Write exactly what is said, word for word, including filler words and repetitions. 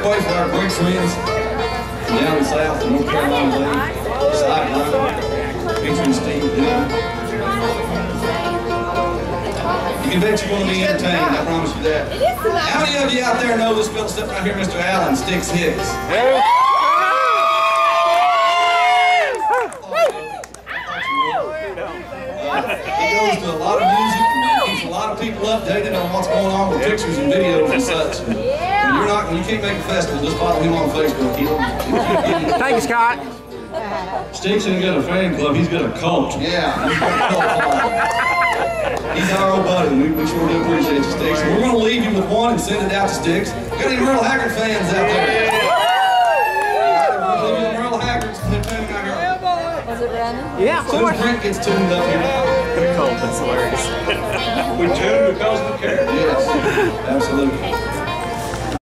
everybody for our great friends from down south in North Carolina League, Side Road, featuring Steve Dillon. You can bet you're going to be entertained, I promise you that. How many of you out there know this fellow sitting right here, Mister Alan Sticks Hicks? Uh, he goes to a lot of music and keeps a lot of people updated on what's going on with pictures and videos and such. And you're not, you can't make a festival, just follow him on Facebook. He'll, he'll Thank you, Scott. Sticks ain't got a fan club, he's got a cult. Yeah, he's got a cult. He's our old buddy, we, we sure do appreciate you, Sticks. And we're going to leave you with one and send it out to Sticks. Got any Merle Haggard fans out there? We'll leave you with Merle Haggard's tuning out here. Was it Brandon? Yeah, of As soon course. as Brent gets tuned up here. Good call, that's hilarious. We tune because we care. Yes, absolutely.